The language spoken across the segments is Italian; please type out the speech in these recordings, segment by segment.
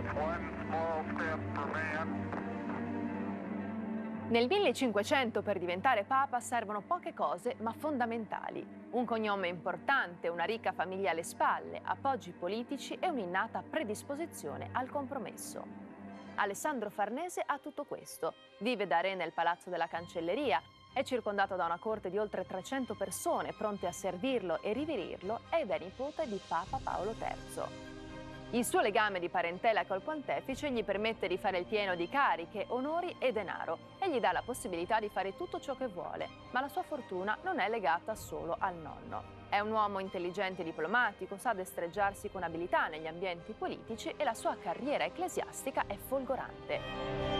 One small step for man. Nel 1500 per diventare papa servono poche cose ma fondamentali. Un cognome importante, una ricca famiglia alle spalle, appoggi politici e un'innata predisposizione al compromesso. Alessandro Farnese ha tutto questo. Vive da re nel palazzo della Cancelleria, è circondato da una corte di oltre 300 persone pronte a servirlo e riverirlo ed è nipote di Papa Paolo III. Il suo legame di parentela col pontefice gli permette di fare il pieno di cariche, onori e denaro e gli dà la possibilità di fare tutto ciò che vuole, ma la sua fortuna non è legata solo al nonno. È un uomo intelligente e diplomatico, sa destreggiarsi con abilità negli ambienti politici e la sua carriera ecclesiastica è folgorante.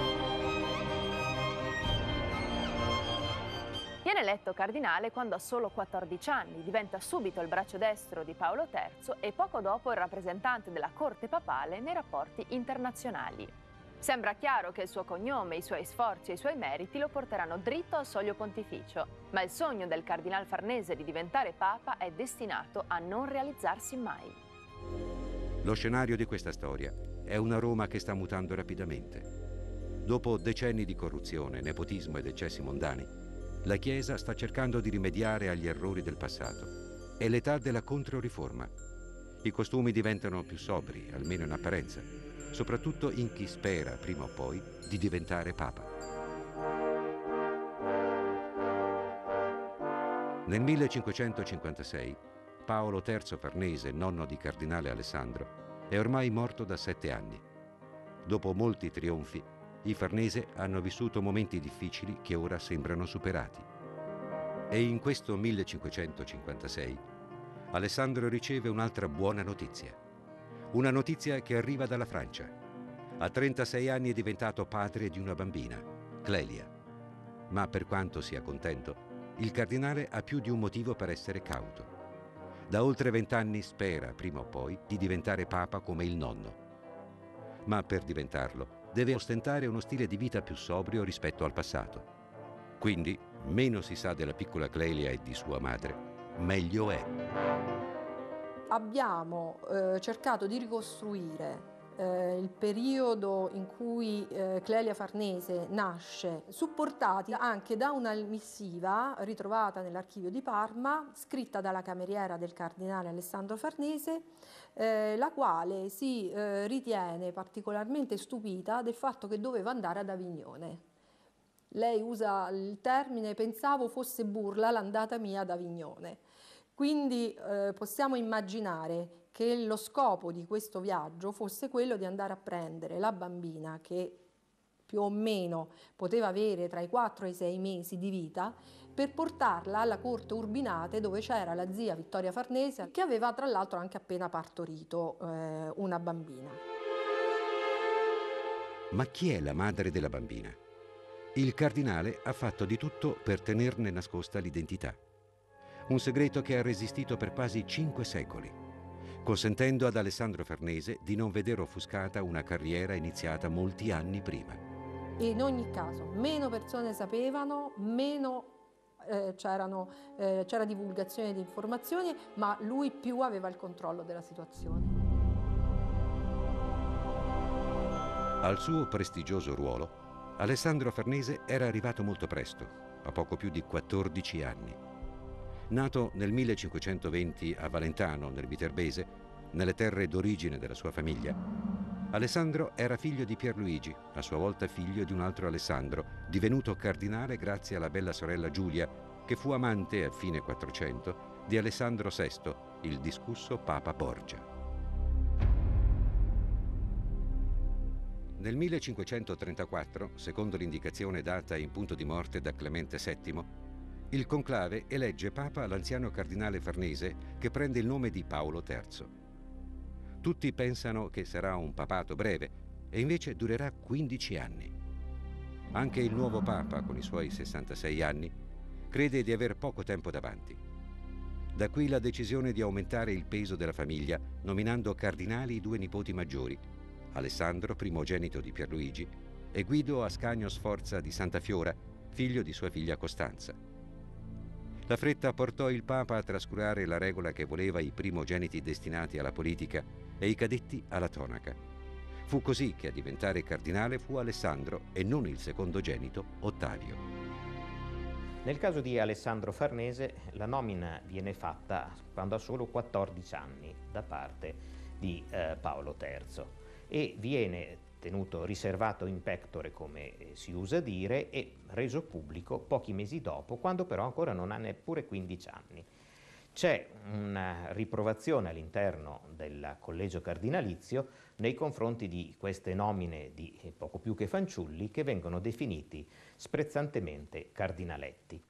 Viene eletto cardinale quando ha solo 14 anni, diventa subito il braccio destro di Paolo III e poco dopo il rappresentante della corte papale nei rapporti internazionali. Sembra chiaro che il suo cognome, i suoi sforzi e i suoi meriti lo porteranno dritto al soglio pontificio, ma il sogno del cardinal Farnese di diventare papa è destinato a non realizzarsi mai. Lo scenario di questa storia è una Roma che sta mutando rapidamente. Dopo decenni di corruzione, nepotismo ed eccessi mondani, la Chiesa sta cercando di rimediare agli errori del passato. È l'età della controriforma. I costumi diventano più sobri, almeno in apparenza, soprattutto in chi spera, prima o poi, di diventare papa. Nel 1556, Paolo III Farnese, nonno di cardinale Alessandro, è ormai morto da 7 anni. Dopo molti trionfi, i Farnese hanno vissuto momenti difficili che ora sembrano superati. E in questo 1556 Alessandro riceve un'altra buona notizia. Una notizia che arriva dalla Francia. A 36 anni è diventato padre di una bambina, Clelia. Ma per quanto sia contento, il cardinale ha più di un motivo per essere cauto. Da oltre 20 anni spera, prima o poi, di diventare papa come il nonno. Ma per diventarlo, deve ostentare uno stile di vita più sobrio rispetto al passato. Quindi, meno si sa della piccola Clelia e di sua madre, meglio è. Abbiamo cercato di ricostruire il periodo in cui Clelia Farnese nasce, supportati anche da una missiva ritrovata nell'archivio di Parma, scritta dalla cameriera del cardinale Alessandro Farnese, la quale si ritiene particolarmente stupita del fatto che doveva andare ad Avignone. Lei usa il termine "pensavo fosse burla l'andata mia ad Avignone". Quindi possiamo immaginare che lo scopo di questo viaggio fosse quello di andare a prendere la bambina, che più o meno poteva avere tra i 4 e i 6 mesi di vita, per portarla alla corte Urbinate, dove c'era la zia Vittoria Farnese, che aveva tra l'altro anche appena partorito una bambina. Ma chi è la madre della bambina? Il cardinale ha fatto di tutto per tenerne nascosta l'identità. Un segreto che ha resistito per quasi 5 secoli, consentendo ad Alessandro Farnese di non vedere offuscata una carriera iniziata molti anni prima. In ogni caso, meno persone sapevano, meno c'era divulgazione di informazioni, ma lui più aveva il controllo della situazione. Al suo prestigioso ruolo, Alessandro Farnese era arrivato molto presto, a poco più di 14 anni. Nato nel 1520 a Valentano, nel Viterbese, nelle terre d'origine della sua famiglia, Alessandro era figlio di Pierluigi, a sua volta figlio di un altro Alessandro, divenuto cardinale grazie alla bella sorella Giulia, che fu amante a fine 400 di Alessandro VI, il discusso Papa Borgia. Nel 1534, secondo l'indicazione data in punto di morte da Clemente VII, il conclave elegge papa l'anziano cardinale Farnese che prende il nome di Paolo III. Tutti pensano che sarà un papato breve e invece durerà 15 anni. Anche il nuovo papa, con i suoi 66 anni, crede di aver poco tempo davanti. Da qui la decisione di aumentare il peso della famiglia, nominando cardinali i 2 nipoti maggiori, Alessandro, primogenito di Pierluigi, e Guido Ascanio Sforza di Santa Fiora, figlio di sua figlia Costanza. La fretta portò il Papa a trascurare la regola che voleva i primogeniti destinati alla politica e i cadetti alla tonaca. Fu così che a diventare cardinale fu Alessandro e non il secondogenito Ottavio. Nel caso di Alessandro Farnese la nomina viene fatta quando ha solo 14 anni da parte di Paolo III e viene tenuto riservato in pectore, come si usa dire, e reso pubblico pochi mesi dopo, quando però ancora non ha neppure 15 anni. C'è una riprovazione all'interno del collegio cardinalizio nei confronti di queste nomine di poco più che fanciulli che vengono definiti sprezzantemente cardinaletti.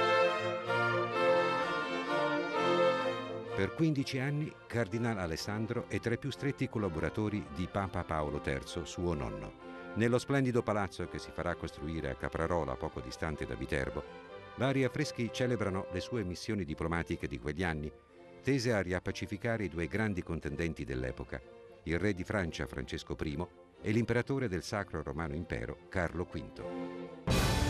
Per 15 anni Cardinal Alessandro è tra i più stretti collaboratori di Papa Paolo III, suo nonno. Nello splendido palazzo che si farà costruire a Caprarola, poco distante da Viterbo, vari affreschi celebrano le sue missioni diplomatiche di quegli anni, tese a riappacificare i due grandi contendenti dell'epoca, il re di Francia Francesco I e l'imperatore del Sacro Romano Impero Carlo V.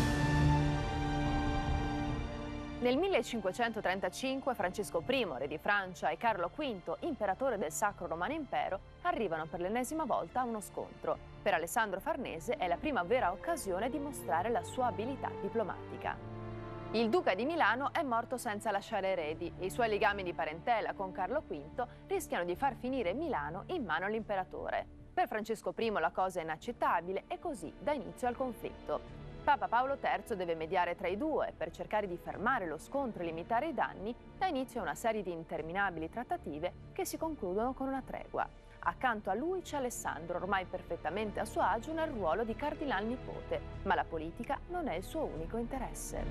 Nel 1535 Francesco I, re di Francia, e Carlo V, imperatore del Sacro Romano Impero, arrivano per l'ennesima volta a uno scontro. Per Alessandro Farnese è la prima vera occasione di mostrare la sua abilità diplomatica. Il duca di Milano è morto senza lasciare eredi e i suoi legami di parentela con Carlo V rischiano di far finire Milano in mano all'imperatore. Per Francesco I la cosa è inaccettabile e così dà inizio al conflitto. Papa Paolo III deve mediare tra i due per cercare di fermare lo scontro e limitare i danni, dà inizio a una serie di interminabili trattative che si concludono con una tregua. Accanto a lui c'è Alessandro, ormai perfettamente a suo agio nel ruolo di cardinal nipote, ma la politica non è il suo unico interesse.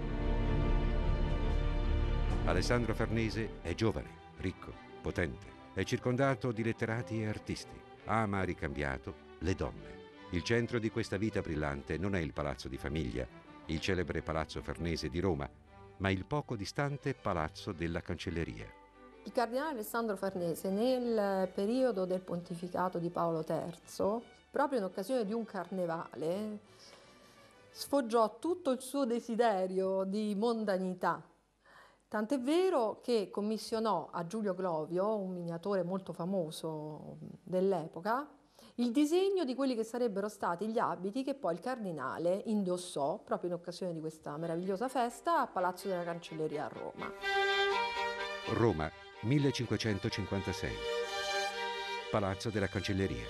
Alessandro Farnese è giovane, ricco, potente, è circondato di letterati e artisti, ama ricambiato le donne. Il centro di questa vita brillante non è il palazzo di famiglia, il celebre Palazzo Farnese di Roma, ma il poco distante Palazzo della Cancelleria. Il cardinale Alessandro Farnese, nel periodo del pontificato di Paolo III, proprio in occasione di un carnevale, sfoggiò tutto il suo desiderio di mondanità. Tant'è vero che commissionò a Giulio Glovio, un miniatore molto famoso dell'epoca, il disegno di quelli che sarebbero stati gli abiti che poi il cardinale indossò proprio in occasione di questa meravigliosa festa a Palazzo della Cancelleria a Roma. Roma, 1556. Palazzo della Cancelleria.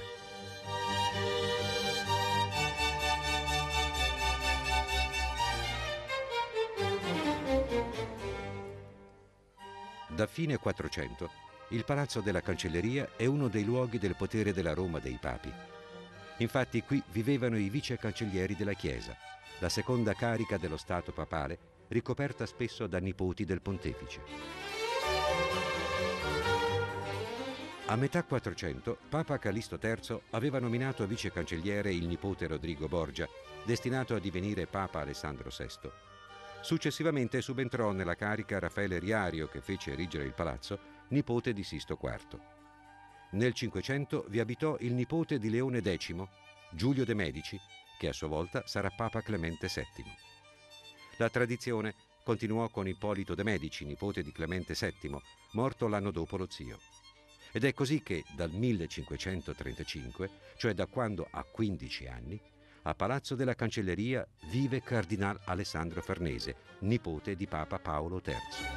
Da fine 400 il Palazzo della Cancelleria è uno dei luoghi del potere della Roma dei papi. Infatti qui vivevano i vice cancellieri della Chiesa, la seconda carica dello Stato papale, ricoperta spesso da nipoti del pontefice. A metà 400 Papa Callisto III aveva nominato vice cancelliere il nipote Rodrigo Borgia, destinato a divenire Papa Alessandro VI. Successivamente subentrò nella carica Raffaele Riario, che fece erigere il palazzo, nipote di Sisto IV. Nel 500 vi abitò il nipote di Leone X, Giulio de' Medici, che a sua volta sarà Papa Clemente VII. La tradizione continuò con Ippolito de' Medici, nipote di Clemente VII, morto l'anno dopo lo zio. Ed è così che dal 1535, cioè da quando ha 15 anni, a Palazzo della Cancelleria vive Cardinal Alessandro Farnese, nipote di Papa Paolo III.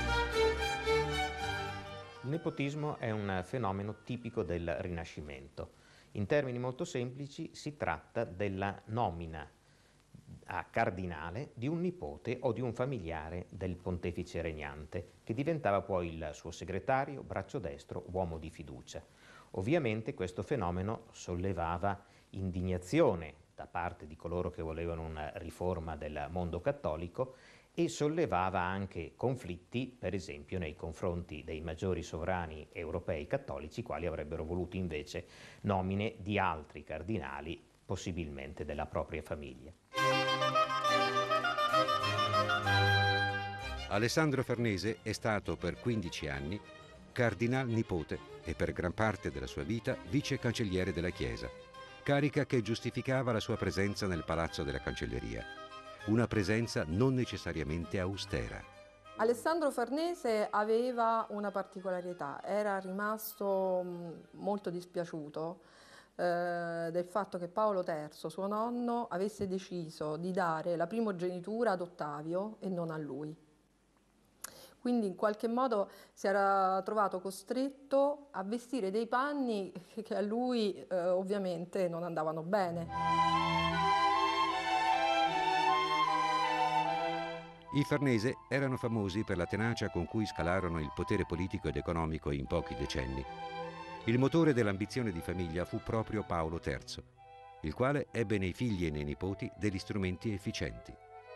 Il nepotismo è un fenomeno tipico del Rinascimento. In termini molto semplici si tratta della nomina a cardinale di un nipote o di un familiare del pontefice regnante, che diventava poi il suo segretario, braccio destro, uomo di fiducia. Ovviamente questo fenomeno sollevava indignazione da parte di coloro che volevano una riforma del mondo cattolico e sollevava anche conflitti, per esempio, nei confronti dei maggiori sovrani europei cattolici, quali avrebbero voluto invece nomine di altri cardinali, possibilmente della propria famiglia. Alessandro Farnese è stato per 15 anni cardinal nipote e per gran parte della sua vita vice cancelliere della Chiesa, carica che giustificava la sua presenza nel Palazzo della Cancelleria. Una presenza non necessariamente austera. Alessandro Farnese aveva una particolarità, era rimasto molto dispiaciuto del fatto che Paolo III, suo nonno, avesse deciso di dare la primogenitura ad Ottavio e non a lui. Quindi in qualche modo si era trovato costretto a vestire dei panni che a lui ovviamente non andavano bene. I Farnese erano famosi per la tenacia con cui scalarono il potere politico ed economico in pochi decenni. Il motore dell'ambizione di famiglia fu proprio Paolo III, il quale ebbe nei figli e nei nipoti degli strumenti efficienti.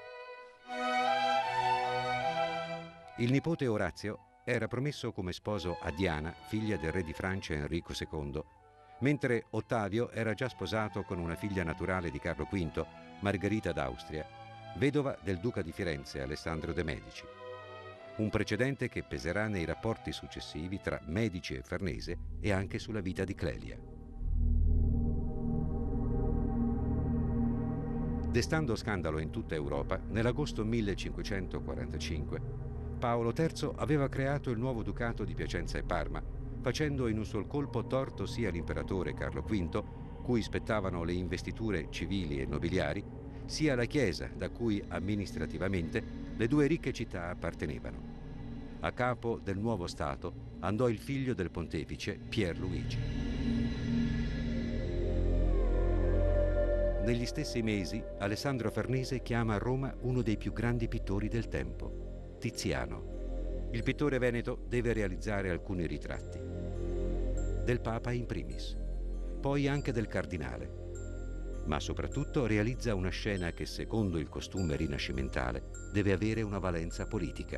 Il nipote Orazio era promesso come sposo a Diana, figlia del re di Francia Enrico II, mentre Ottavio era già sposato con una figlia naturale di Carlo V, Margherita d'Austria, vedova del duca di Firenze Alessandro de' Medici. Un precedente che peserà nei rapporti successivi tra Medici e Farnese e anche sulla vita di Clelia. Destando scandalo in tutta Europa, nell'agosto 1545 Paolo III aveva creato il nuovo ducato di Piacenza e Parma, facendo in un sol colpo torto sia l'imperatore Carlo V, cui spettavano le investiture civili e nobiliari, sia la Chiesa, da cui amministrativamente le due ricche città appartenevano. A capo del nuovo Stato andò il figlio del pontefice Pier Luigi. Negli stessi mesi Alessandro Farnese chiama a Roma uno dei più grandi pittori del tempo, Tiziano. Il pittore veneto deve realizzare alcuni ritratti. Del Papa in primis, poi anche del Cardinale, ma soprattutto realizza una scena che, secondo il costume rinascimentale, deve avere una valenza politica.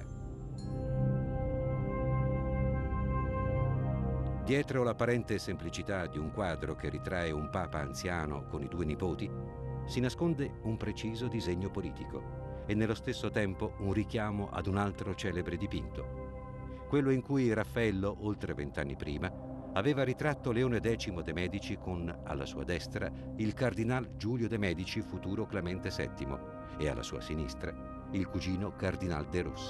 Dietro l'apparente semplicità di un quadro che ritrae un papa anziano con i due nipoti, si nasconde un preciso disegno politico e nello stesso tempo un richiamo ad un altro celebre dipinto, quello in cui Raffaello, oltre 20 anni prima, aveva ritratto Leone X de' Medici con, alla sua destra, il cardinal Giulio de' Medici, futuro Clemente VII, e alla sua sinistra, il cugino cardinal de' Rossi.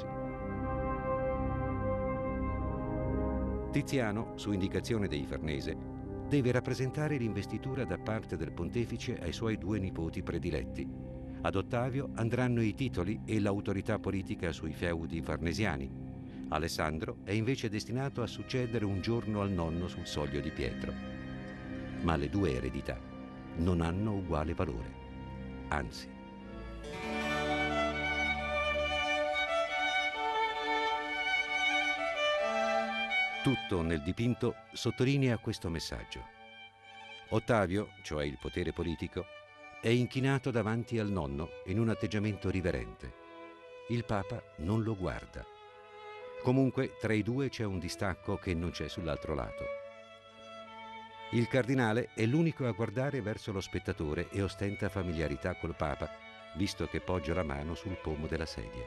Tiziano, su indicazione dei Farnese, deve rappresentare l'investitura da parte del pontefice ai suoi due nipoti prediletti. Ad Ottavio andranno i titoli e l'autorità politica sui feudi farnesiani. Alessandro è invece destinato a succedere un giorno al nonno sul soglio di Pietro. Ma le due eredità non hanno uguale valore, anzi. Tutto nel dipinto sottolinea questo messaggio. Ottavio, cioè il potere politico, è inchinato davanti al nonno in un atteggiamento riverente. Il Papa non lo guarda. Comunque, tra i due c'è un distacco che non c'è sull'altro lato. Il cardinale è l'unico a guardare verso lo spettatore e ostenta familiarità col Papa, visto che poggia la mano sul pomo della sedia.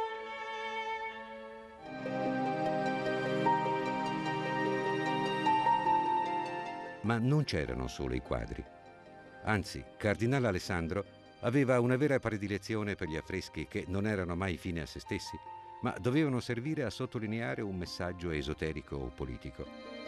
Ma non c'erano solo i quadri. Anzi, Cardinale Alessandro aveva una vera predilezione per gli affreschi che non erano mai fine a se stessi, ma dovevano servire a sottolineare un messaggio esoterico o politico.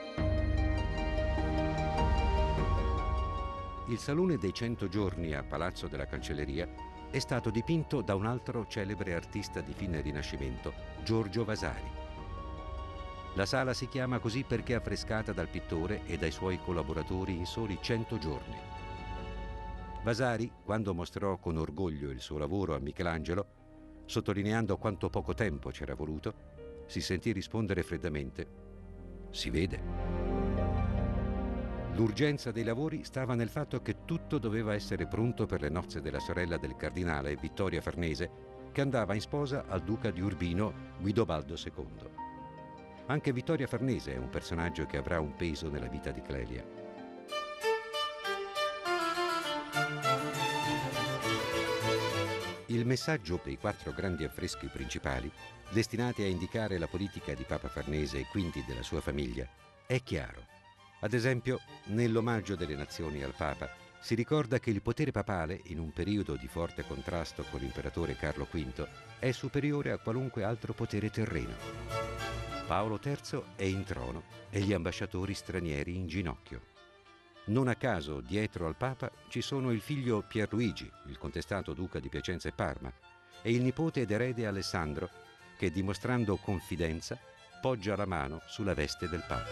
Il Salone dei 100 giorni a Palazzo della Cancelleria è stato dipinto da un altro celebre artista di fine Rinascimento, Giorgio Vasari. La sala si chiama così perché è affrescata dal pittore e dai suoi collaboratori in soli 100 giorni. Vasari, quando mostrò con orgoglio il suo lavoro a Michelangelo, sottolineando quanto poco tempo c'era voluto, si sentì rispondere freddamente: «Si vede». L'urgenza dei lavori stava nel fatto che tutto doveva essere pronto per le nozze della sorella del cardinale, Vittoria Farnese, che andava in sposa al duca di Urbino, Guidobaldo II. Anche Vittoria Farnese è un personaggio che avrà un peso nella vita di Clelia. Il messaggio dei 4 grandi affreschi principali, destinati a indicare la politica di Papa Farnese e quindi della sua famiglia, è chiaro. Ad esempio, nell'omaggio delle nazioni al Papa, si ricorda che il potere papale, in un periodo di forte contrasto con l'imperatore Carlo V, è superiore a qualunque altro potere terreno. Paolo III è in trono e gli ambasciatori stranieri in ginocchio. Non a caso, dietro al Papa ci sono il figlio Pierluigi, il contestato duca di Piacenza e Parma, e il nipote ed erede Alessandro, che dimostrando confidenza poggia la mano sulla veste del Papa.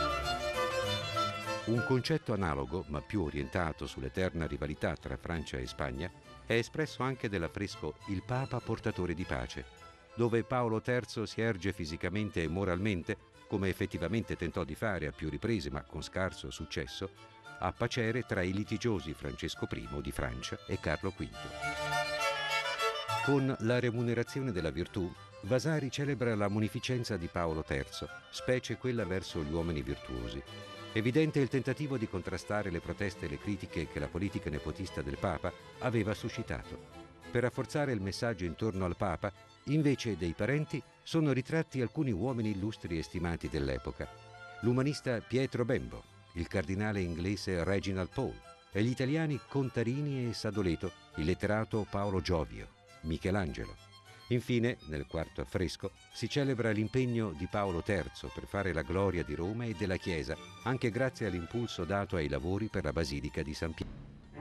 Un concetto analogo, ma più orientato sull'eterna rivalità tra Francia e Spagna, è espresso anche nell'affresco Il Papa portatore di pace, dove Paolo III si erge fisicamente e moralmente, come effettivamente tentò di fare a più riprese ma con scarso successo, a pacere tra i litigiosi Francesco I di Francia e Carlo V. Con la remunerazione della virtù, Vasari celebra la munificenza di Paolo III, specie quella verso gli uomini virtuosi. Evidente il tentativo di contrastare le proteste e le critiche che la politica nepotista del Papa aveva suscitato. Per rafforzare il messaggio intorno al Papa, invece dei parenti, sono ritratti alcuni uomini illustri e stimati dell'epoca. L'umanista Pietro Bembo, il cardinale inglese Reginald Pole e gli italiani Contarini e Sadoleto, il letterato Paolo Giovio, Michelangelo. Infine, nel quarto affresco, si celebra l'impegno di Paolo III per fare la gloria di Roma e della Chiesa, anche grazie all'impulso dato ai lavori per la Basilica di San Pietro.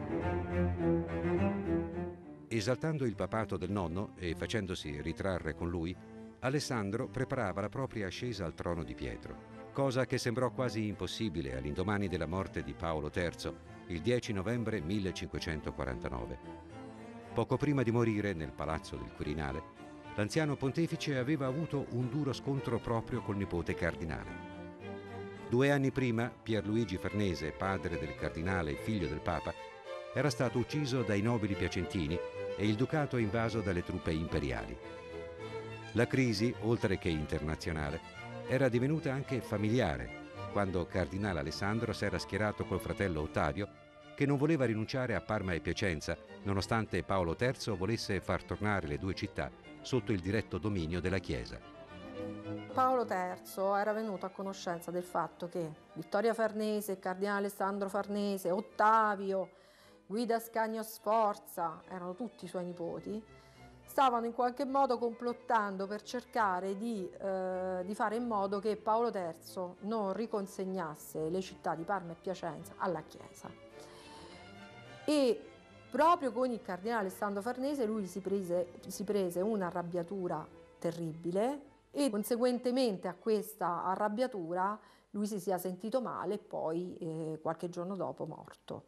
Esaltando il papato del nonno e facendosi ritrarre con lui, Alessandro preparava la propria ascesa al trono di Pietro, cosa che sembrò quasi impossibile all'indomani della morte di Paolo III, il 10 novembre 1549. Poco prima di morire nel palazzo del Quirinale, l'anziano pontefice aveva avuto un duro scontro proprio col nipote cardinale. 2 anni prima, Pierluigi Farnese, padre del cardinale e figlio del Papa, era stato ucciso dai nobili piacentini e il ducato invaso dalle truppe imperiali. La crisi, oltre che internazionale, era divenuta anche familiare, quando cardinale Alessandro si era schierato col fratello Ottavio, che non voleva rinunciare a Parma e Piacenza, nonostante Paolo III volesse far tornare le due città sotto il diretto dominio della Chiesa. Paolo III era venuto a conoscenza del fatto che Vittoria Farnese, il cardinale Alessandro Farnese, Ottavio, Guida Ascanio Sforza, erano tutti i suoi nipoti, stavano in qualche modo complottando per cercare di fare in modo che Paolo III non riconsegnasse le città di Parma e Piacenza alla Chiesa. E proprio con il cardinale Alessandro Farnese lui si prese un'arrabbiatura terribile e conseguentemente a questa arrabbiatura lui si sia sentito male e poi qualche giorno dopo morto.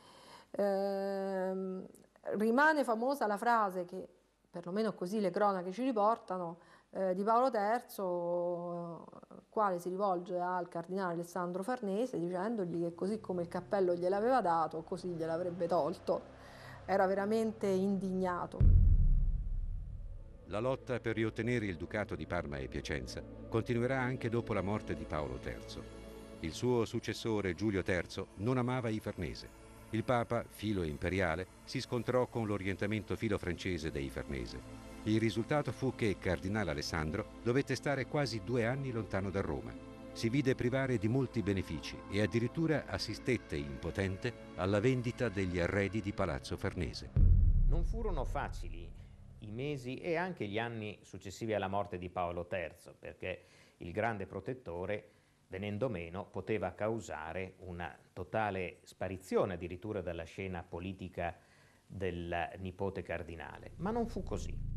Rimane famosa la frase che, perlomeno così le cronache ci riportano, di Paolo III, quale si rivolge al cardinale Alessandro Farnese dicendogli che così come il cappello gliel'aveva dato, così gliel'avrebbe tolto. Era veramente indignato. La lotta per riottenere il ducato di Parma e Piacenza continuerà anche dopo la morte di Paolo III. Il suo successore Giulio III non amava i Farnese. Il Papa, filo imperiale, si scontrò con l'orientamento filo francese dei Farnese. Il risultato fu che cardinale Alessandro dovette stare quasi 2 anni lontano da Roma. Si vide privare di molti benefici e addirittura assistette impotente alla vendita degli arredi di Palazzo Farnese. Non furono facili i mesi e anche gli anni successivi alla morte di Paolo III, perché il grande protettore, venendo meno, poteva causare una totale sparizione addirittura dalla scena politica del nipote cardinale. Ma non fu così.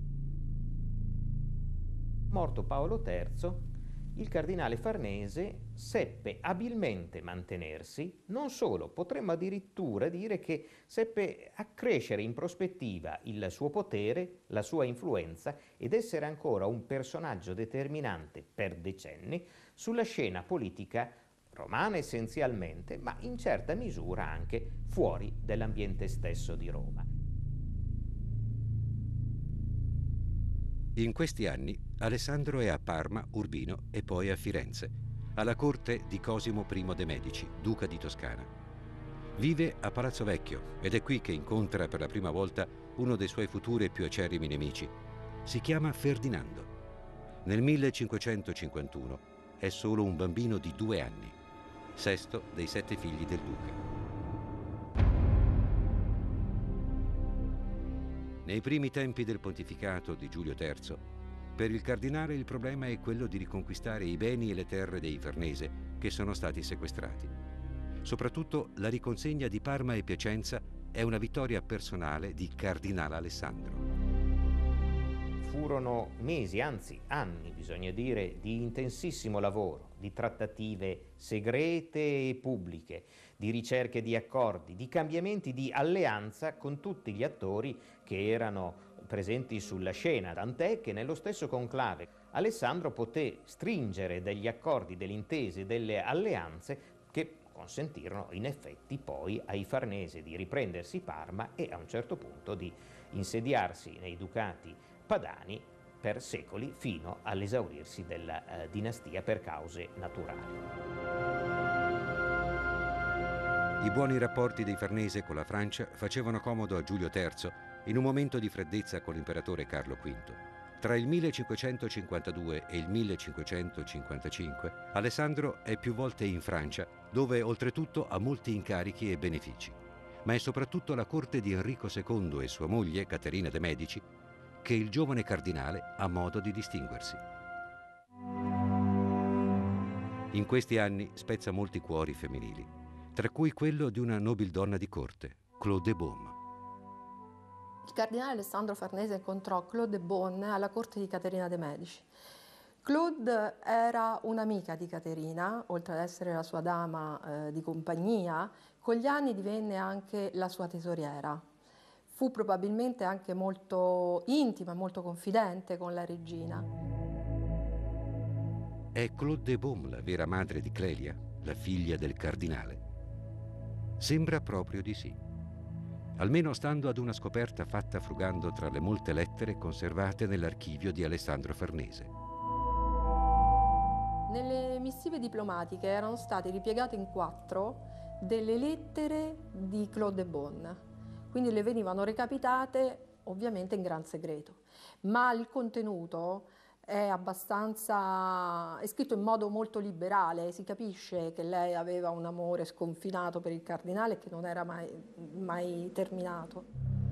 Morto Paolo III, il cardinale Farnese seppe abilmente mantenersi, non solo, potremmo addirittura dire che seppe accrescere in prospettiva il suo potere, la sua influenza ed essere ancora un personaggio determinante per decenni sulla scena politica romana essenzialmente, ma in certa misura anche fuori dell'ambiente stesso di Roma. In questi anni Alessandro è a Parma, Urbino e poi a Firenze, alla corte di Cosimo I de' Medici, duca di Toscana. Vive a Palazzo Vecchio ed è qui che incontra per la prima volta uno dei suoi futuri e più acerrimi nemici. Si chiama Ferdinando. Nel 1551 è solo un bambino di 2 anni, sesto dei 7 figli del duca. Nei primi tempi del pontificato di Giulio III, per il cardinale il problema è quello di riconquistare i beni e le terre dei Farnese che sono stati sequestrati. Soprattutto la riconsegna di Parma e Piacenza è una vittoria personale di Cardinale Alessandro. Furono mesi, anzi anni, bisogna dire, di intensissimo lavoro, di trattative segrete e pubbliche, di ricerche di accordi, di cambiamenti di alleanza con tutti gli attori che erano presenti sulla scena, tant'è che nello stesso conclave Alessandro poté stringere degli accordi, delle intese, delle alleanze che consentirono in effetti poi ai Farnese di riprendersi Parma e a un certo punto di insediarsi nei ducati padani per secoli fino all'esaurirsi della dinastia per cause naturali. I buoni rapporti dei Farnese con la Francia facevano comodo a Giulio III in un momento di freddezza con l'imperatore Carlo V. Tra il 1552 e il 1555 Alessandro è più volte in Francia, dove oltretutto ha molti incarichi e benefici. Ma è soprattutto la corte di Enrico II e sua moglie, Caterina de' Medici, che il giovane cardinale ha modo di distinguersi. In questi anni spezza molti cuori femminili, tra cui quello di una nobildonna di corte, Claude de Beaume. Il cardinale Alessandro Farnese incontrò Claude de Beaune alla corte di Caterina de' Medici. Claude era un'amica di Caterina, oltre ad essere la sua dama di compagnia, con gli anni divenne anche la sua tesoriera. Fu probabilmente anche molto intima, molto confidente con la regina. È Claude de Beaume la vera madre di Clelia, la figlia del cardinale? Sembra proprio di sì. Almeno stando ad una scoperta fatta frugando tra le molte lettere conservate nell'archivio di Alessandro Farnese. Nelle missive diplomatiche erano state ripiegate in 4 delle lettere di Claude de Beaune, quindi le venivano recapitate ovviamente in gran segreto, ma il contenuto è scritto in modo molto liberale, si capisce che lei aveva un amore sconfinato per il cardinale che non era mai terminato.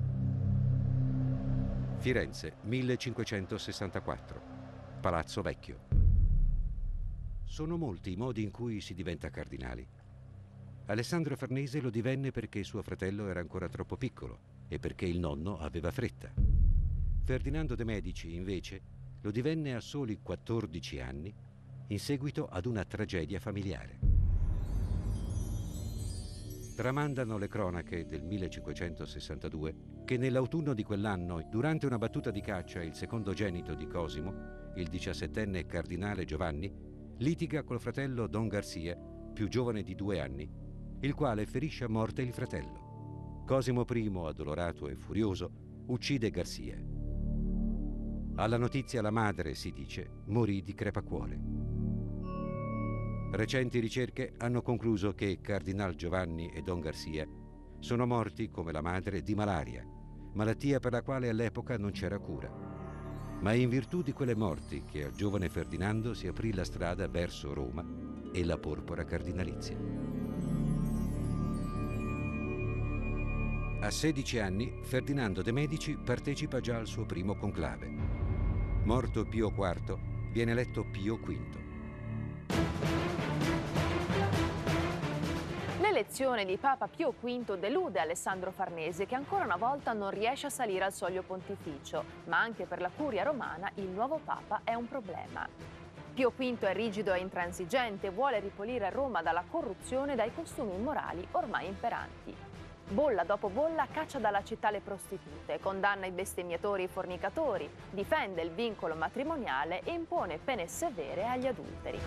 Firenze, 1564. Palazzo Vecchio. Sono molti i modi in cui si diventa cardinali. Alessandro Farnese lo divenne perché suo fratello era ancora troppo piccolo e perché il nonno aveva fretta. Ferdinando de' Medici, invece, lo divenne a soli 14 anni in seguito ad una tragedia familiare. Tramandano le cronache del 1562 che nell'autunno di quell'anno, durante una battuta di caccia, il secondogenito di Cosimo, il 17enne cardinale Giovanni, litiga col fratello Don Garcia, più giovane di 2 anni, il quale ferisce a morte il fratello. Cosimo I, addolorato e furioso, uccide Garcia. Alla notizia la madre, si dice, morì di crepacuore. Recenti ricerche hanno concluso che Cardinal Giovanni e Don Garcia sono morti, come la madre, di malaria, malattia per la quale all'epoca non c'era cura. Ma è in virtù di quelle morti che al giovane Ferdinando si aprì la strada verso Roma e la porpora cardinalizia. A 16 anni Ferdinando de' Medici partecipa già al suo primo conclave. Morto Pio IV, viene eletto Pio V. L'elezione di Papa Pio V delude Alessandro Farnese, che ancora una volta non riesce a salire al soglio pontificio, ma anche per la curia romana il nuovo Papa è un problema. Pio V è rigido e intransigente, vuole ripulire Roma dalla corruzione e dai costumi immorali ormai imperanti. Bolla dopo bolla caccia dalla città le prostitute, condanna i bestemmiatori e i fornicatori, difende il vincolo matrimoniale e impone pene severe agli adulteri.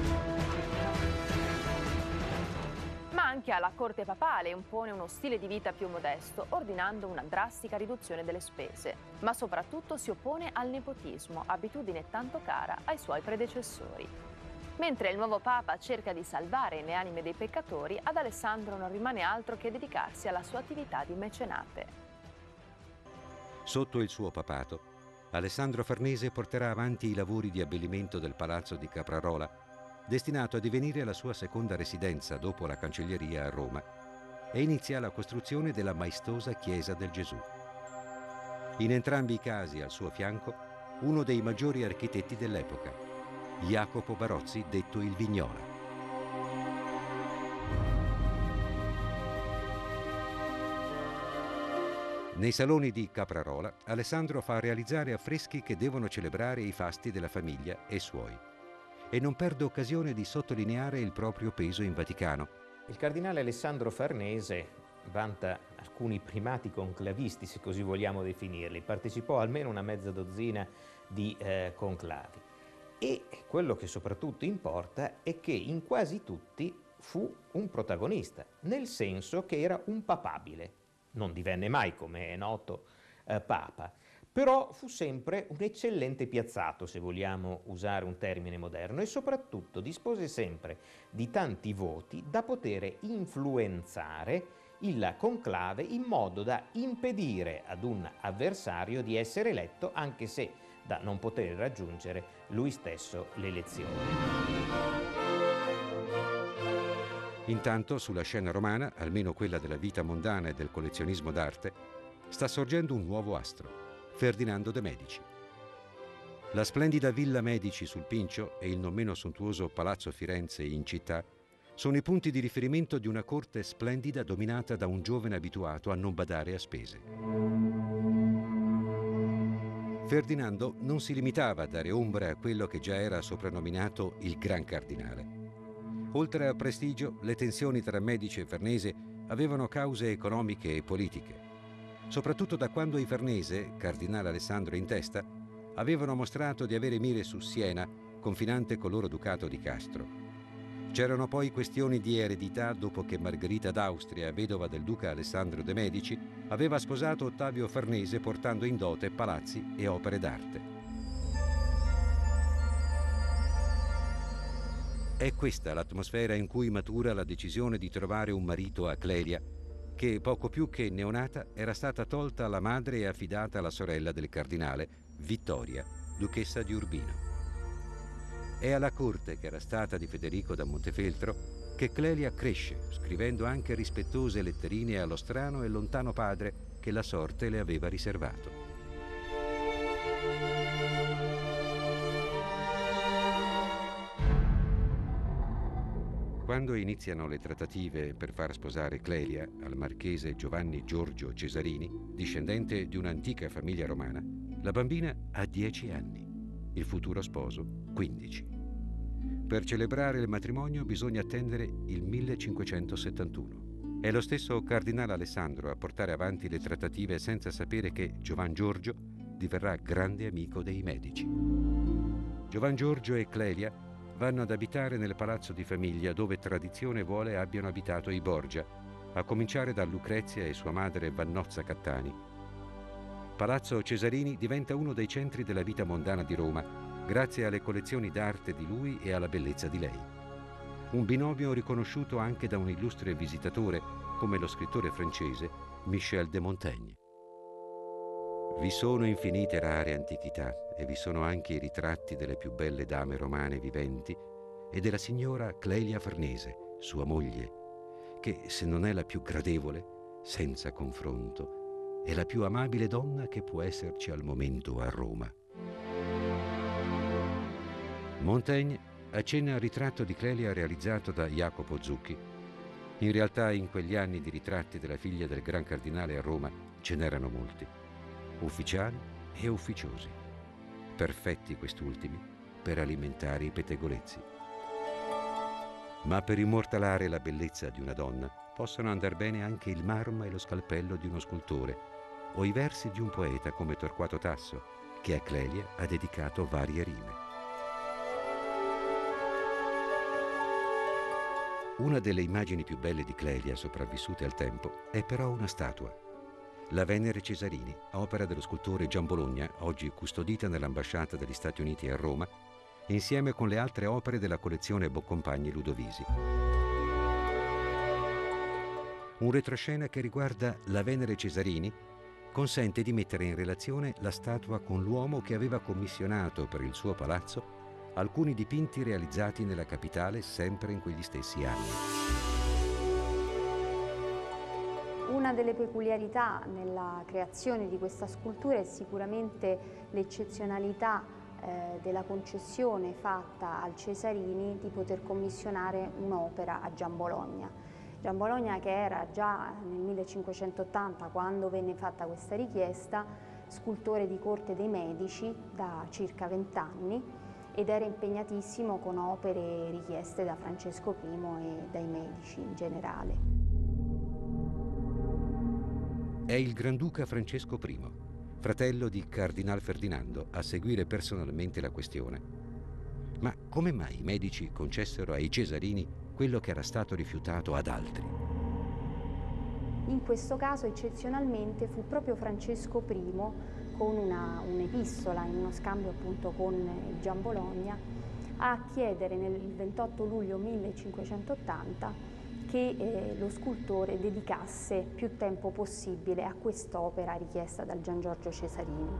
Ma anche alla corte papale impone uno stile di vita più modesto, ordinando una drastica riduzione delle spese. Ma soprattutto si oppone al nepotismo, abitudine tanto cara ai suoi predecessori. Mentre il nuovo Papa cerca di salvare le anime dei peccatori, ad Alessandro non rimane altro che dedicarsi alla sua attività di mecenate. Sotto il suo papato, Alessandro Farnese porterà avanti i lavori di abbellimento del palazzo di Caprarola, destinato a divenire la sua seconda residenza dopo la cancelleria a Roma, e inizia la costruzione della maestosa chiesa del Gesù. In entrambi i casi al suo fianco uno dei maggiori architetti dell'epoca, Jacopo Barozzi, detto il Vignola. Nei saloni di Caprarola, Alessandro fa realizzare affreschi che devono celebrare i fasti della famiglia e suoi. E non perde occasione di sottolineare il proprio peso in Vaticano. Il cardinale Alessandro Farnese vanta alcuni primati conclavisti, se così vogliamo definirli. Partecipò almeno una mezza dozzina di conclavi. E quello che soprattutto importa è che in quasi tutti fu un protagonista, nel senso che era un papabile. Non divenne mai, come è noto, papa, però fu sempre un eccellente piazzato, se vogliamo usare un termine moderno, e soprattutto dispose sempre di tanti voti da poter influenzare il conclave in modo da impedire ad un avversario di essere eletto, anche se da non poter raggiungere lui stesso l'elezione. Intanto, sulla scena romana, almeno quella della vita mondana e del collezionismo d'arte, sta sorgendo un nuovo astro, Ferdinando de' Medici. La splendida Villa Medici sul Pincio e il non meno sontuoso Palazzo Firenze in città sono i punti di riferimento di una corte splendida dominata da un giovane abituato a non badare a spese. Ferdinando non si limitava a dare ombra a quello che già era soprannominato il Gran Cardinale. Oltre a prestigio, le tensioni tra Medici e Farnese avevano cause economiche e politiche, soprattutto da quando i Farnese, cardinale Alessandro in testa, avevano mostrato di avere mire su Siena, confinante col loro ducato di Castro. C'erano poi questioni di eredità dopo che Margherita d'Austria, vedova del duca Alessandro de' Medici, aveva sposato Ottavio Farnese portando in dote palazzi e opere d'arte. È questa l'atmosfera in cui matura la decisione di trovare un marito a Clelia, che poco più che neonata era stata tolta alla madre e affidata alla sorella del cardinale, Vittoria, duchessa di Urbino. È alla corte che era stata di Federico da Montefeltro che Clelia cresce, scrivendo anche rispettose letterine allo strano e lontano padre che la sorte le aveva riservato. Quando iniziano le trattative per far sposare Clelia al marchese Giovanni Giorgio Cesarini, discendente di un'antica famiglia romana, la bambina ha 10 anni, il futuro sposo 15. Per celebrare il matrimonio bisogna attendere il 1571. È lo stesso cardinale Alessandro a portare avanti le trattative senza sapere che Giovan Giorgio diverrà grande amico dei Medici. Giovan Giorgio e Clelia vanno ad abitare nel palazzo di famiglia dove tradizione vuole abbiano abitato i Borgia, a cominciare da Lucrezia e sua madre Vannozza Cattani. Palazzo Cesarini diventa uno dei centri della vita mondana di Roma, grazie alle collezioni d'arte di lui e alla bellezza di lei. Un binomio riconosciuto anche da un illustre visitatore, come lo scrittore francese Michel de Montaigne. Vi sono infinite rare antichità e vi sono anche i ritratti delle più belle dame romane viventi e della signora Clelia Farnese, sua moglie, che se non è la più gradevole, senza confronto, è la più amabile donna che può esserci al momento a Roma. Montaigne accenna al ritratto di Clelia realizzato da Jacopo Zucchi. In realtà in quegli anni di ritratti della figlia del Gran Cardinale a Roma ce n'erano molti, ufficiali e ufficiosi, perfetti quest'ultimi per alimentare i pettegolezzi. Ma per immortalare la bellezza di una donna possono andar bene anche il marmo e lo scalpello di uno scultore o i versi di un poeta come Torquato Tasso, che a Clelia ha dedicato varie rime. Una delle immagini più belle di Clelia sopravvissute al tempo è però una statua, la Venere Cesarini, opera dello scultore Gian Bologna, oggi custodita nell'ambasciata degli Stati Uniti a Roma, insieme con le altre opere della collezione Boncompagni Ludovisi. Un retroscena che riguarda la Venere Cesarini consente di mettere in relazione la statua con l'uomo che aveva commissionato per il suo palazzo alcuni dipinti realizzati nella capitale sempre in quegli stessi anni. Una delle peculiarità nella creazione di questa scultura è sicuramente l'eccezionalità della concessione fatta al Cesarini di poter commissionare un'opera a Gian Bologna. Gian Bologna, che era già nel 1580, quando venne fatta questa richiesta, scultore di corte dei Medici da circa 20 anni ed era impegnatissimo con opere richieste da Francesco I e dai Medici in generale. È il Granduca Francesco I, fratello di Cardinal Ferdinando, a seguire personalmente la questione. Ma come mai i Medici concessero ai Cesarini quello che era stato rifiutato ad altri? In questo caso eccezionalmente fu proprio Francesco I, con un'epistola in uno scambio appunto con il Gian Bologna, a chiedere nel 28 luglio 1580 che lo scultore dedicasse più tempo possibile a quest'opera richiesta dal Gian Giorgio Cesarini.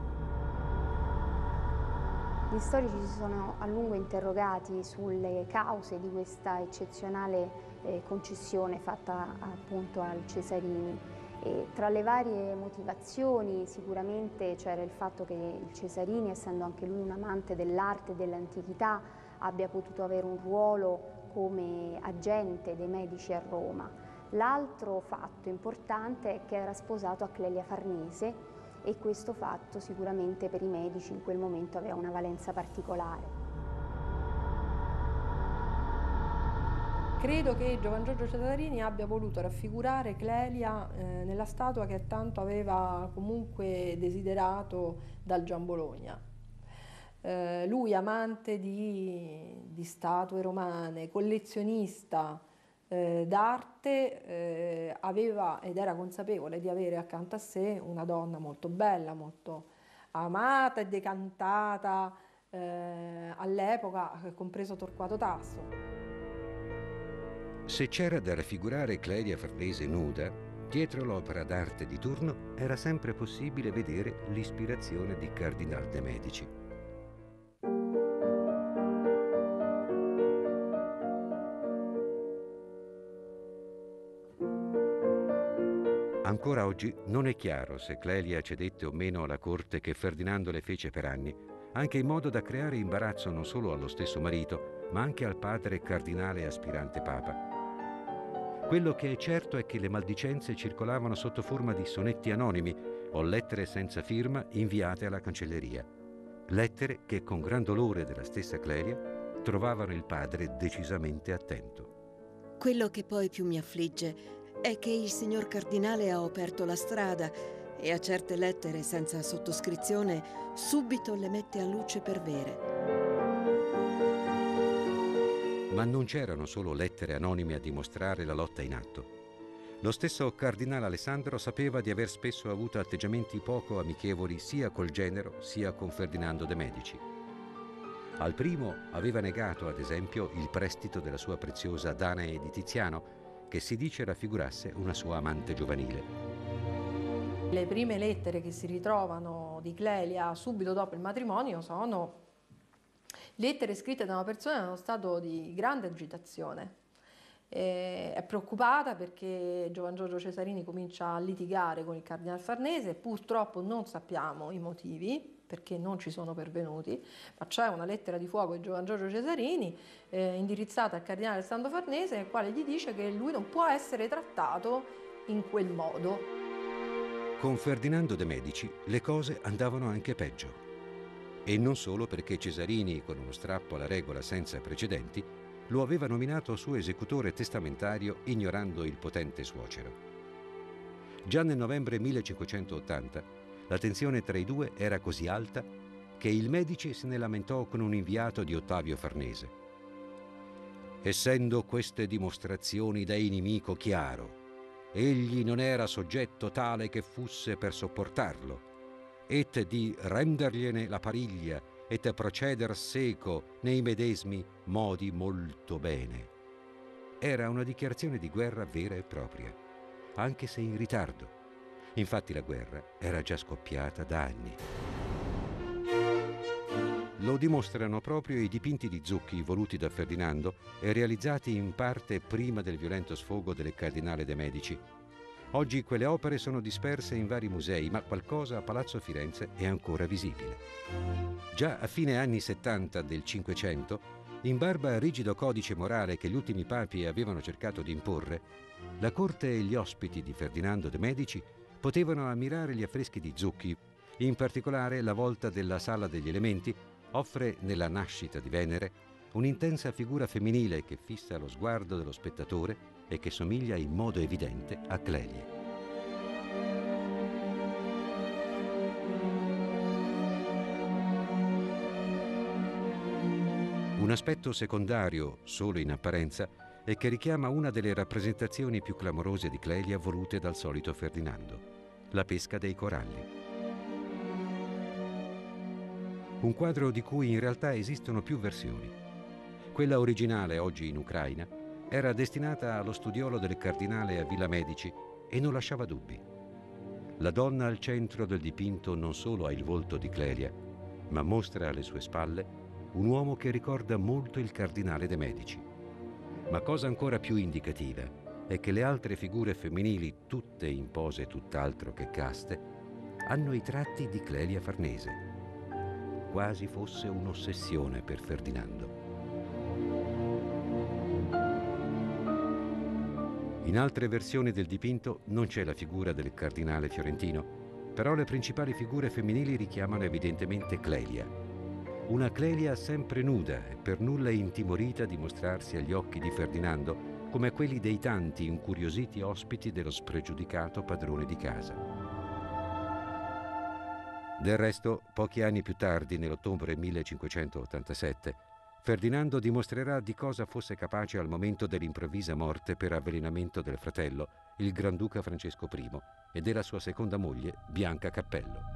Gli storici si sono a lungo interrogati sulle cause di questa eccezionale concessione fatta appunto al Cesarini. E tra le varie motivazioni sicuramente c'era il fatto che il Cesarini, essendo anche lui un amante dell'arte e dell'antichità, abbia potuto avere un ruolo come agente dei Medici a Roma. L'altro fatto importante è che era sposato a Clelia Farnese e questo fatto sicuramente per i Medici in quel momento aveva una valenza particolare. Credo che Giovan Giorgio Cesarini abbia voluto raffigurare Clelia nella statua che tanto aveva comunque desiderato dal Gian Bologna. Lui, amante di statue romane, collezionista d'arte, aveva ed era consapevole di avere accanto a sé una donna molto bella, molto amata e decantata all'epoca, compreso Torquato Tasso. Se c'era da raffigurare Clelia Farnese nuda, dietro l'opera d'arte di turno era sempre possibile vedere l'ispirazione di Cardinal de' Medici. Ancora oggi non è chiaro se Clelia cedette o meno alla corte che Ferdinando le fece per anni, anche in modo da creare imbarazzo non solo allo stesso marito, ma anche al padre cardinale aspirante papa. Quello che è certo è che le maldicenze circolavano sotto forma di sonetti anonimi o lettere senza firma inviate alla cancelleria. Lettere che, con gran dolore della stessa Clelia, trovavano il padre decisamente attento. Quello che poi più mi affligge è che il signor cardinale ha aperto la strada e a certe lettere senza sottoscrizione subito le mette a luce per vere. Ma non c'erano solo lettere anonime a dimostrare la lotta in atto. Lo stesso cardinale Alessandro sapeva di aver spesso avuto atteggiamenti poco amichevoli sia col genero sia con Ferdinando de' Medici. Al primo aveva negato, ad esempio, il prestito della sua preziosa Danae di Tiziano, che si dice raffigurasse una sua amante giovanile. Le prime lettere che si ritrovano di Clelia subito dopo il matrimonio sono lettere scritte da una persona in uno stato di grande agitazione. È preoccupata perché Giovan Giorgio Cesarini comincia a litigare con il Cardinal Farnese, purtroppo non sappiamo i motivi perché non ci sono pervenuti, ma c'è una lettera di fuoco di Giovan Giorgio Cesarini indirizzata al Cardinale Alessandro Farnese, nel quale gli dice che lui non può essere trattato in quel modo. Con Ferdinando de' Medici le cose andavano anche peggio. E non solo perché Cesarini, con uno strappo alla regola senza precedenti, lo aveva nominato suo esecutore testamentario ignorando il potente suocero. Già nel novembre 1580 la tensione tra i due era così alta che il Medici se ne lamentò con un inviato di Ottavio Farnese. Essendo queste dimostrazioni da inimico chiaro, egli non era soggetto tale che fusse per sopportarlo, et di rendergliene la pariglia et proceder seco nei medesimi modi molto bene. Era una dichiarazione di guerra vera e propria, anche se in ritardo. Infatti la guerra era già scoppiata da anni. Lo dimostrano proprio i dipinti di Zucchi voluti da Ferdinando e realizzati in parte prima del violento sfogo del Cardinale de' Medici. Oggi quelle opere sono disperse in vari musei, ma qualcosa a Palazzo Firenze è ancora visibile. Già a fine anni 70 del Cinquecento, In barba al rigido codice morale che gli ultimi papi avevano cercato di imporre, la corte e gli ospiti di Ferdinando de' Medici potevano ammirare gli affreschi di Zucchi. In particolare la volta della Sala degli Elementi offre nella nascita di Venere un'intensa figura femminile che fissa lo sguardo dello spettatore e che somiglia in modo evidente a Clelia. Un aspetto secondario, solo in apparenza, e che richiama una delle rappresentazioni più clamorose di Clelia volute dal solito Ferdinando: la pesca dei coralli. Un quadro di cui in realtà esistono più versioni. Quella originale, oggi in Ucraina, era destinata allo studiolo del cardinale a Villa Medici e non lasciava dubbi. La donna al centro del dipinto non solo ha il volto di Clelia, ma mostra alle sue spalle un uomo che ricorda molto il cardinale de' Medici. Ma cosa ancora più indicativa è che le altre figure femminili, tutte in pose tutt'altro che caste, hanno i tratti di Clelia Farnese, quasi fosse un'ossessione per Ferdinando. In altre versioni del dipinto non c'è la figura del cardinale fiorentino, però le principali figure femminili richiamano evidentemente Clelia. Una Clelia sempre nuda e per nulla intimorita di mostrarsi agli occhi di Ferdinando come quelli dei tanti incuriositi ospiti dello spregiudicato padrone di casa. Del resto, pochi anni più tardi, nell'ottobre 1587, Ferdinando dimostrerà di cosa fosse capace al momento dell'improvvisa morte per avvelenamento del fratello, il Granduca Francesco I, e della sua seconda moglie, Bianca Cappello.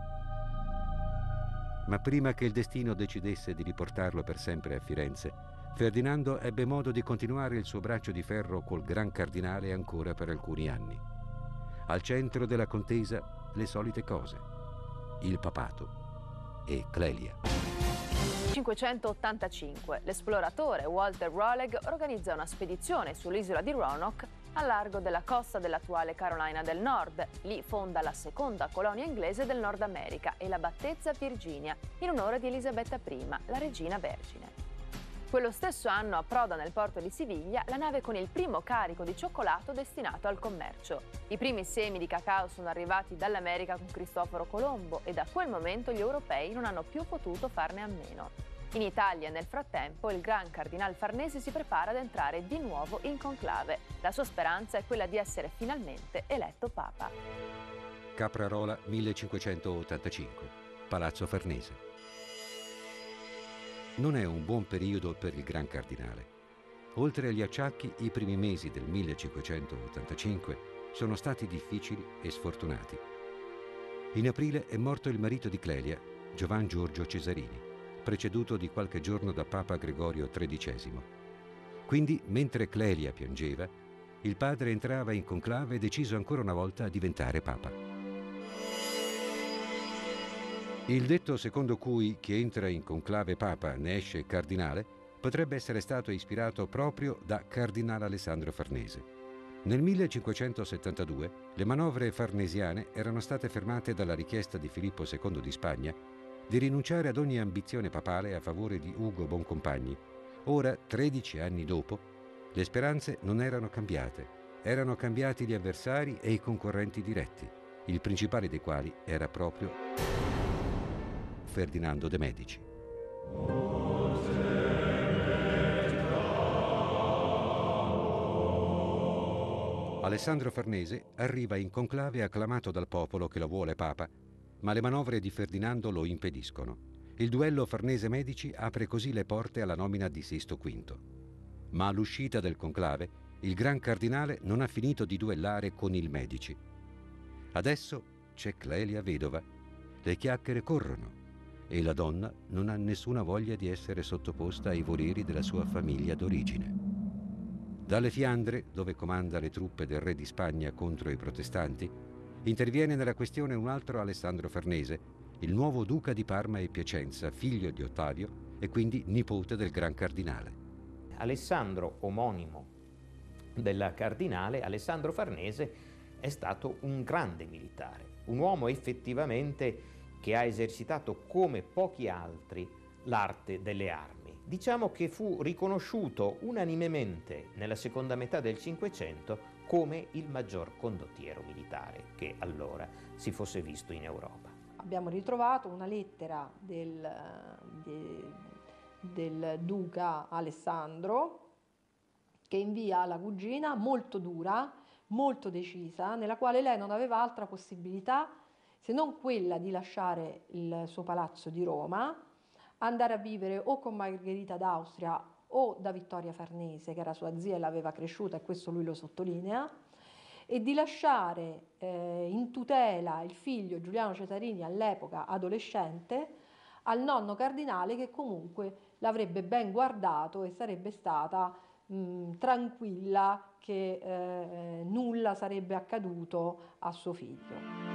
Ma prima che il destino decidesse di riportarlo per sempre a Firenze, Ferdinando ebbe modo di continuare il suo braccio di ferro col Gran Cardinale ancora per alcuni anni. Al centro della contesa le solite cose: il papato e Clelia. 585. L'esploratore Walter Raleigh organizza una spedizione sull'isola di Roanoke a largo della costa dell'attuale Carolina del Nord. Lì fonda la seconda colonia inglese del Nord America e la battezza Virginia in onore di Elisabetta I, la regina vergine. Quello stesso anno approda nel porto di Siviglia la nave con il primo carico di cioccolato destinato al commercio. I primi semi di cacao sono arrivati dall'America con Cristoforo Colombo e da quel momento gli europei non hanno più potuto farne a meno. In Italia, nel frattempo, il Gran Cardinal Farnese si prepara ad entrare di nuovo in conclave. La sua speranza è quella di essere finalmente eletto Papa. Caprarola 1585, Palazzo Farnese. Non è un buon periodo per il Gran Cardinale. Oltre agli acciacchi, i primi mesi del 1585 sono stati difficili e sfortunati. In aprile è morto il marito di Clelia, Giovan Giorgio Cesarini, preceduto di qualche giorno da Papa Gregorio XIII. Quindi, mentre Clelia piangeva, il padre entrava in conclave deciso ancora una volta a diventare Papa. Il detto secondo cui chi entra in conclave Papa ne esce cardinale potrebbe essere stato ispirato proprio da Cardinale Alessandro Farnese. Nel 1572 le manovre farnesiane erano state fermate dalla richiesta di Filippo II di Spagna di rinunciare ad ogni ambizione papale a favore di Ugo Boncompagni. Ora, 13 anni dopo, le speranze non erano cambiate, erano cambiati gli avversari e i concorrenti diretti, il principale dei quali era proprio Ferdinando de' Medici. Alessandro Farnese arriva in conclave acclamato dal popolo che lo vuole Papa, ma le manovre di Ferdinando lo impediscono. Il duello Farnese-Medici apre così le porte alla nomina di Sisto V. Ma all'uscita del conclave, il Gran Cardinale non ha finito di duellare con il Medici. Adesso c'è Clelia vedova. Le chiacchiere corrono e la donna non ha nessuna voglia di essere sottoposta ai voleri della sua famiglia d'origine. Dalle Fiandre, dove comanda le truppe del re di Spagna contro i protestanti, interviene nella questione un altro Alessandro Farnese, il nuovo duca di Parma e Piacenza, figlio di Ottavio e quindi nipote del Gran Cardinale. Alessandro, omonimo del cardinale, Alessandro Farnese è stato un grande militare, un uomo effettivamente che ha esercitato come pochi altri l'arte delle armi. Diciamo che fu riconosciuto unanimemente nella seconda metà del Cinquecento come il maggior condottiero militare che allora si fosse visto in Europa. Abbiamo ritrovato una lettera del duca Alessandro che invia alla cugina, molto dura, molto decisa, nella quale lei non aveva altra possibilità se non quella di lasciare il suo palazzo di Roma, andare a vivere o con Margherita d'Austria o da Vittoria Farnese, che era sua zia e l'aveva cresciuta, e questo lui lo sottolinea, e di lasciare in tutela il figlio Giuliano Cesarini, all'epoca adolescente, al nonno cardinale, che comunque l'avrebbe ben guardato e sarebbe stata tranquilla che nulla sarebbe accaduto a suo figlio.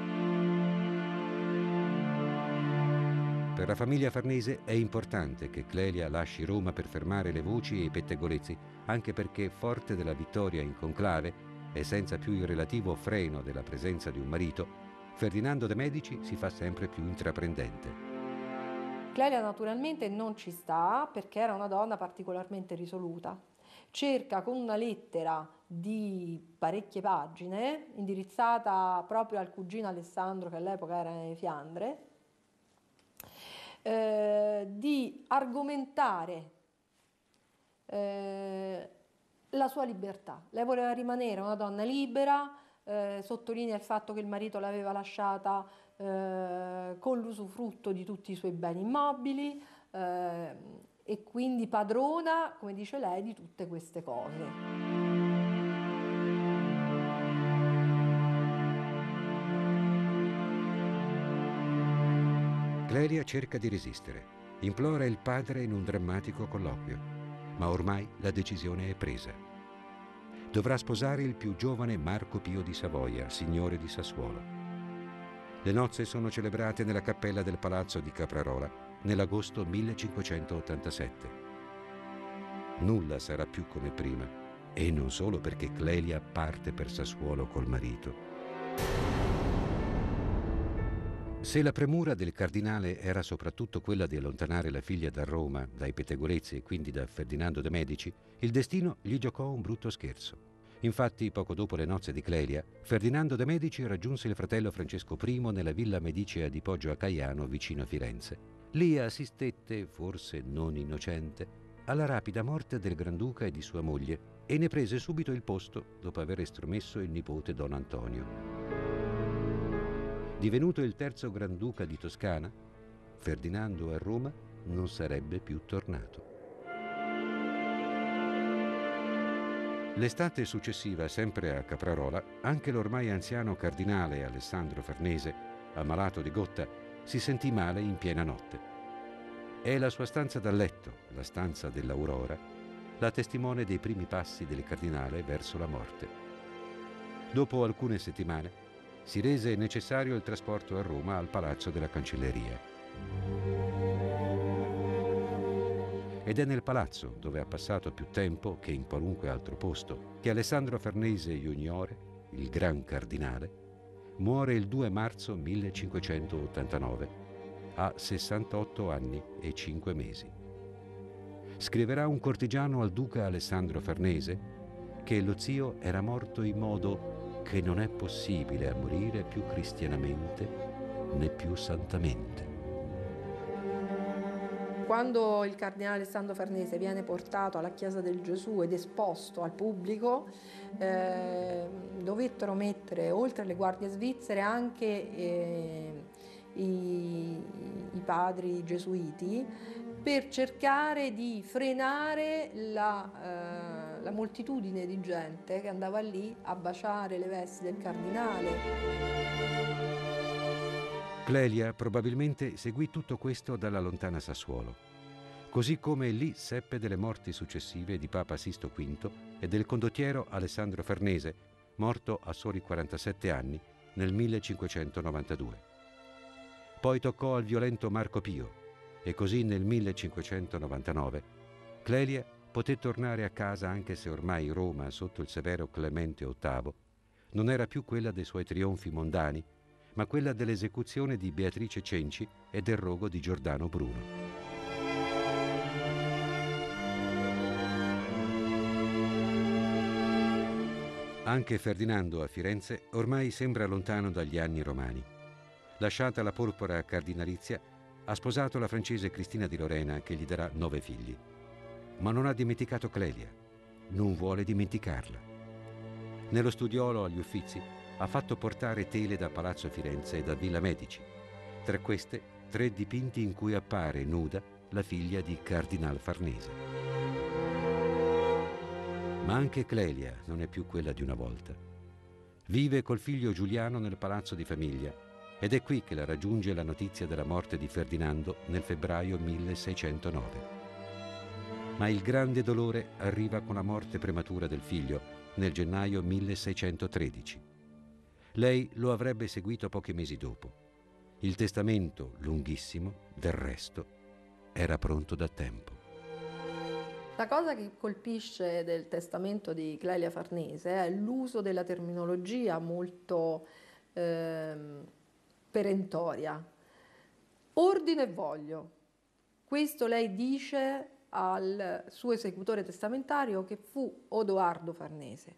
Per la famiglia Farnese è importante che Clelia lasci Roma per fermare le voci e i pettegolezzi, anche perché, forte della vittoria in conclave e senza più il relativo freno della presenza di un marito, Ferdinando de' Medici si fa sempre più intraprendente. Clelia naturalmente non ci sta, perché era una donna particolarmente risoluta. Cerca con una lettera di parecchie pagine, indirizzata proprio al cugino Alessandro, che all'epoca era in Fiandre, di argomentare la sua libertà. Lei voleva rimanere una donna libera, sottolinea il fatto che il marito l'aveva lasciata con l'usufrutto di tutti i suoi beni immobili, e quindi padrona, come dice lei, di tutte queste cose. Clelia cerca di resistere, implora il padre in un drammatico colloquio, ma ormai la decisione è presa. Dovrà sposare il più giovane Marco Pio di Savoia, signore di Sassuolo. Le nozze sono celebrate nella cappella del palazzo di Caprarola nell'agosto 1587. Nulla sarà più come prima, e non solo perché Clelia parte per Sassuolo col marito. Se la premura del cardinale era soprattutto quella di allontanare la figlia da Roma, dai pettegolezzi e quindi da Ferdinando de' Medici, il destino gli giocò un brutto scherzo. Infatti, poco dopo le nozze di Clelia, Ferdinando de' Medici raggiunse il fratello Francesco I nella villa medicea di Poggio a Caiano, vicino a Firenze. Lì assistette, forse non innocente, alla rapida morte del Granduca e di sua moglie e ne prese subito il posto dopo aver estromesso il nipote Don Antonio. Divenuto il terzo Granduca di Toscana, Ferdinando a Roma non sarebbe più tornato. L'estate successiva, sempre a Caprarola, anche l'ormai anziano cardinale Alessandro Farnese, ammalato di gotta, si sentì male in piena notte. È la sua stanza da letto, la stanza dell'Aurora, la testimone dei primi passi del cardinale verso la morte. Dopo alcune settimane si rese necessario il trasporto a Roma al Palazzo della Cancelleria. Ed è nel palazzo, dove ha passato più tempo che in qualunque altro posto, che Alessandro Farnese Juniore, il gran cardinale, muore il 2 marzo 1589, a 68 anni e 5 mesi. Scriverà un cortigiano al duca Alessandro Farnese che lo zio era morto in modo che non è possibile a morire più cristianamente né più santamente. Quando il cardinale Alessandro Farnese viene portato alla Chiesa del Gesù ed esposto al pubblico, dovettero mettere, oltre alle guardie svizzere, anche i padri gesuiti, per cercare di frenare la moltitudine di gente che andava lì a baciare le vesti del cardinale. Clelia probabilmente seguì tutto questo dalla lontana Sassuolo, così come lì seppe delle morti successive di Papa Sisto V e del condottiero Alessandro Farnese, morto a soli 47 anni nel 1592. Poi toccò al violento Marco Pio, e così nel 1599 Clelia poté tornare a casa, anche se ormai Roma, sotto il severo Clemente VIII, non era più quella dei suoi trionfi mondani, ma quella dell'esecuzione di Beatrice Cenci e del rogo di Giordano Bruno. Anche Ferdinando a Firenze ormai sembra lontano dagli anni romani. Lasciata la porpora cardinalizia, ha sposato la francese Cristina di Lorena, che gli darà 9 figli. Ma non ha dimenticato Clelia, non vuole dimenticarla. Nello studiolo agli Uffizi ha fatto portare tele da Palazzo Firenze e da Villa Medici. Tra queste, 3 dipinti in cui appare nuda la figlia di Cardinal Farnese. Ma anche Clelia non è più quella di una volta. Vive col figlio Giuliano nel palazzo di famiglia ed è qui che la raggiunge la notizia della morte di Ferdinando nel febbraio 1609. Ma il grande dolore arriva con la morte prematura del figlio nel gennaio 1613. Lei lo avrebbe seguito pochi mesi dopo. Il testamento, lunghissimo, del resto, era pronto da tempo. La cosa che colpisce del testamento di Clelia Farnese è l'uso della terminologia molto perentoria. Ordine e voglio. Questo lei dice al suo esecutore testamentario, che fu Odoardo Farnese.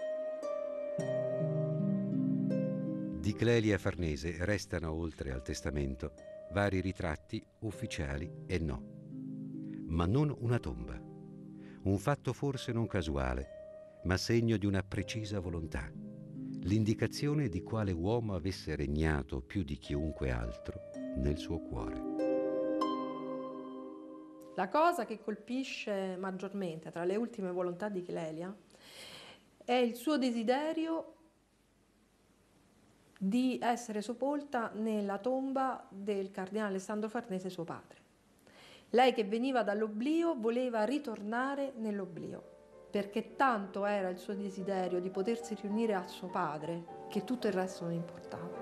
Di Clelia Farnese restano, oltre al testamento, vari ritratti ufficiali e no. Ma non una tomba. Un fatto forse non casuale, ma segno di una precisa volontà. L'indicazione di quale uomo avesse regnato più di chiunque altro nel suo cuore. La cosa che colpisce maggiormente tra le ultime volontà di Clelia è il suo desiderio di essere sepolta nella tomba del cardinale Alessandro Farnese, suo padre. Lei, che veniva dall'oblio, voleva ritornare nell'oblio, perché tanto era il suo desiderio di potersi riunire a suo padre che tutto il resto non importava.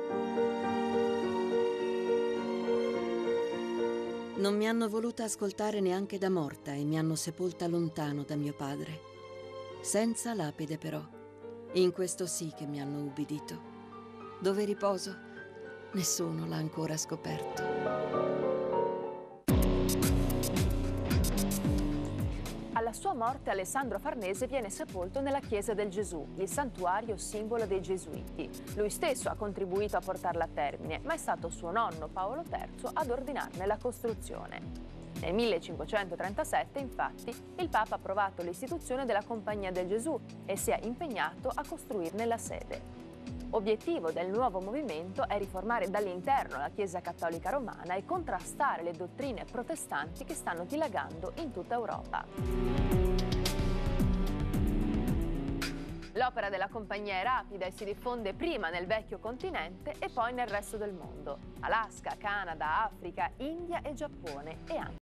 Non mi hanno voluta ascoltare neanche da morta e mi hanno sepolta lontano da mio padre. Senza lapide però. In questo sì che mi hanno ubbidito. Dove riposo? Nessuno l'ha ancora scoperto. Alla sua morte Alessandro Farnese viene sepolto nella chiesa del Gesù, il santuario simbolo dei Gesuiti. Lui stesso ha contribuito a portarla a termine, ma è stato suo nonno Paolo III ad ordinarne la costruzione. Nel 1537, infatti, il Papa ha approvato l'istituzione della Compagnia del Gesù e si è impegnato a costruirne la sede. Obiettivo del nuovo movimento è riformare dall'interno la Chiesa Cattolica Romana e contrastare le dottrine protestanti che stanno dilagando in tutta Europa. L'opera della compagnia è rapida e si diffonde prima nel vecchio continente e poi nel resto del mondo: Alaska, Canada, Africa, India e Giappone e anche